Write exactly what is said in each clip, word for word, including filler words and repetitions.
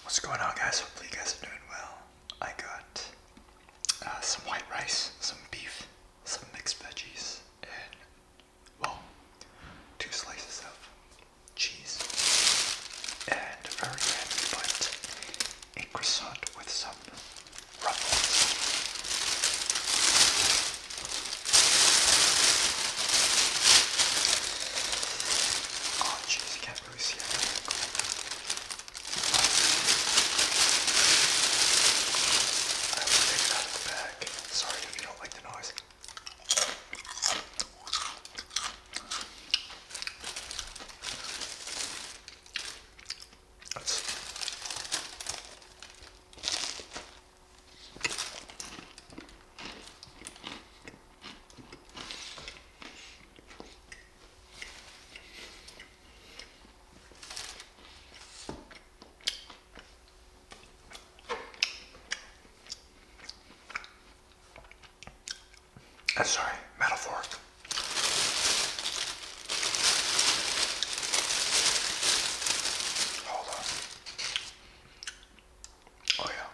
What's going on, guys? Hopefully you guys are doing well. I got uh, some white rice, some beef, some mixed veggies, and, well, two slices of cheese, and a very fancy but a croissant with some ruffles. Oh, jeez, you can't really see everything. I will take it out of the bag. Sorry if you don't like the noise. Let's I'm sorry, metal fork. Hold on. Oh yeah.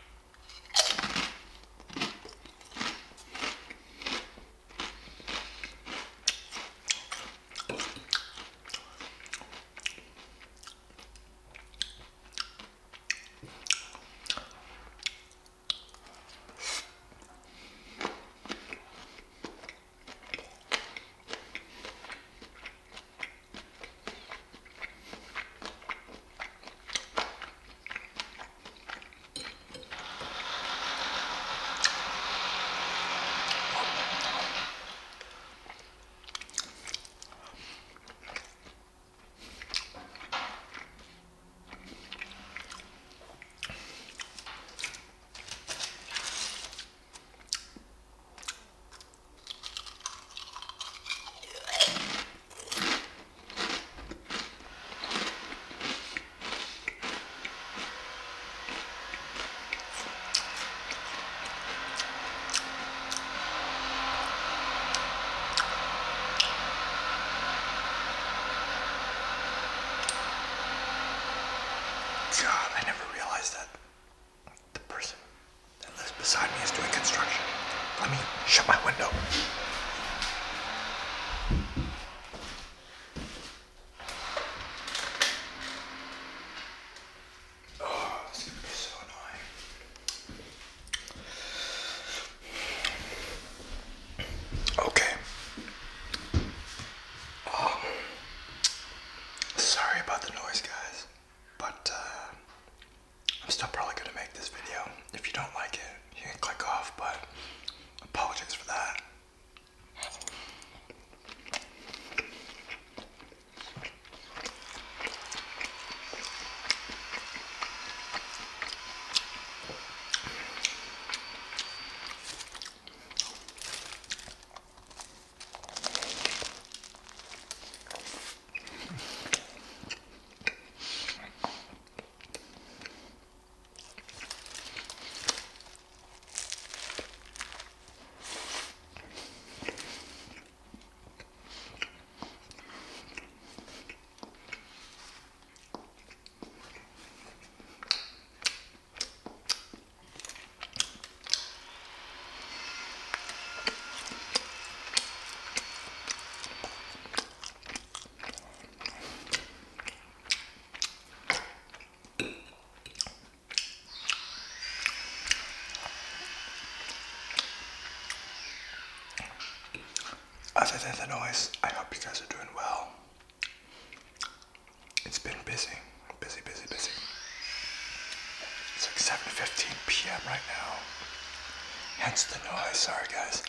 God, I never realized that the person that lives beside me is doing construction. Let me shut my window. Oh, this is gonna be so annoying. Okay. Um, sorry about the noise, guys, but uh, I'm still probably gonna make this video. If you don't like it, you can click off, but apologies for that. Other than the noise, I hope you guys are doing well. It's been busy, busy, busy, busy. It's like seven fifteen p m right now. Hence the noise, sorry guys.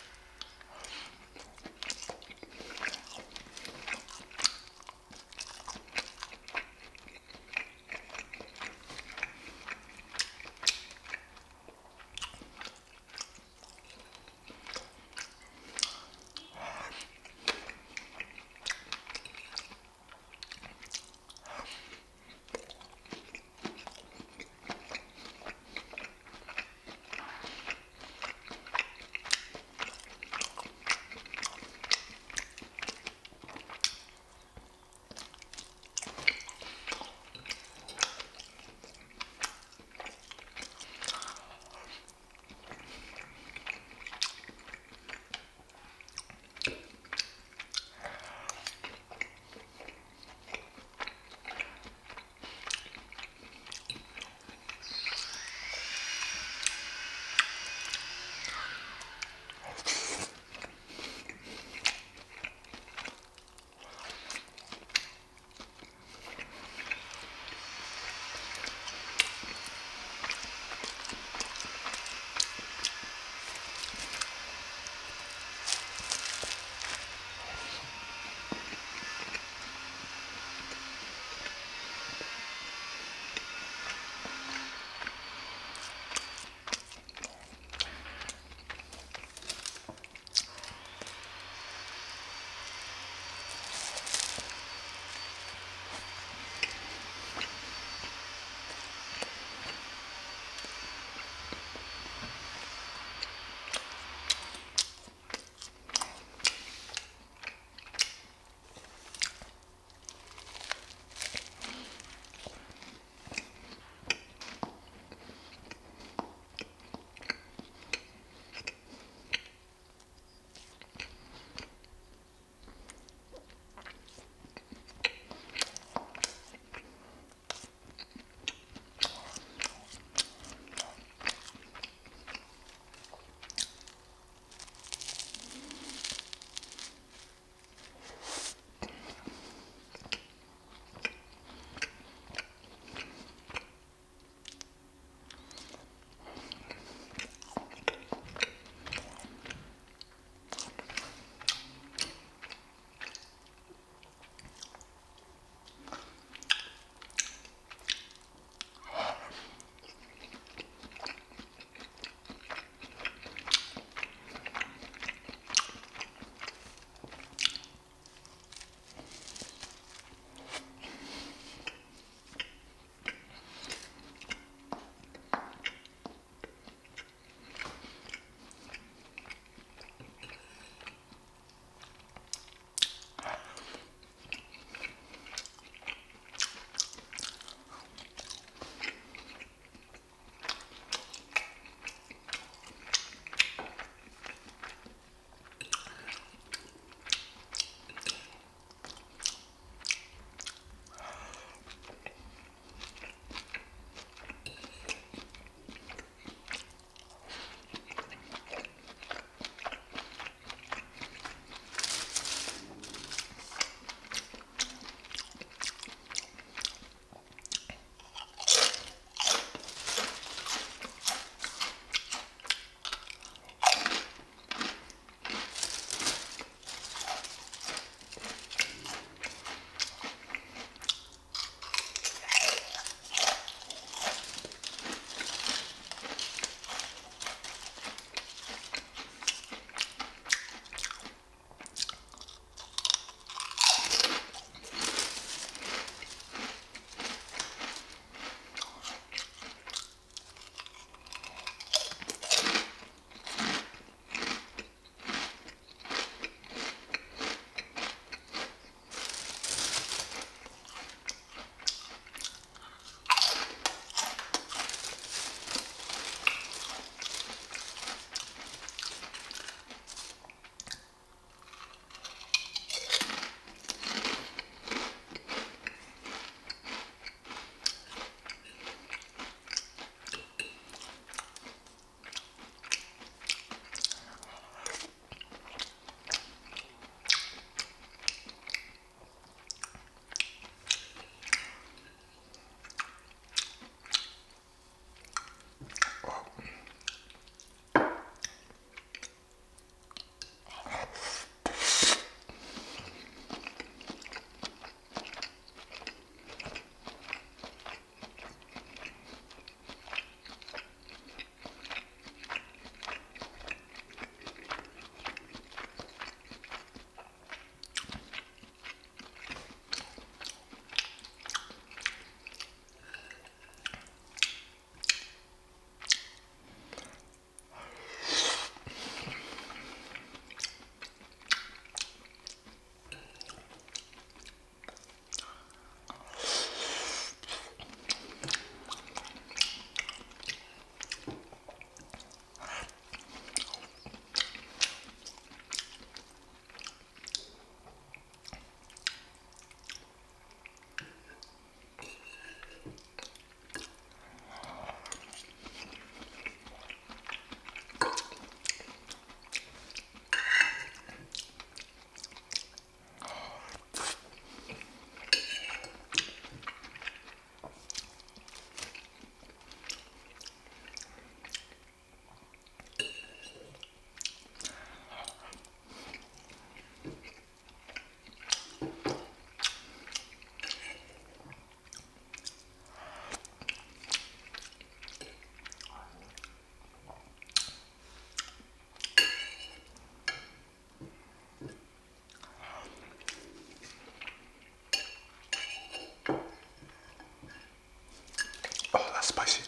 spicy.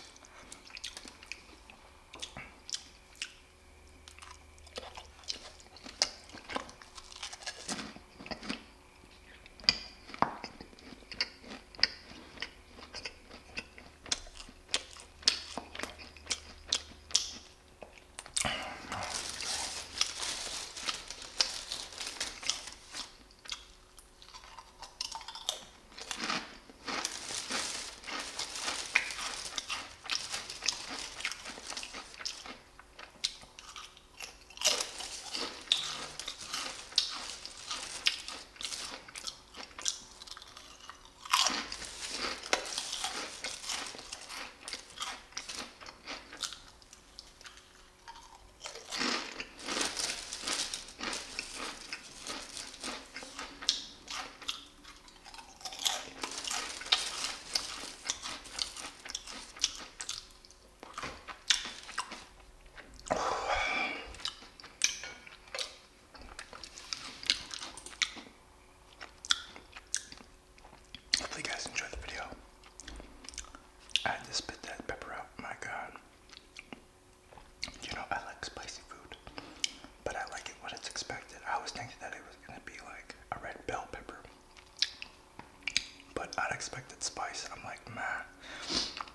Hopefully you guys enjoyed the video. I had to spit that pepper out, my god. You know, I like spicy food, but I like it when it's expected. I was thinking that it was gonna be like a red bell pepper, but unexpected spice. I'm like, man,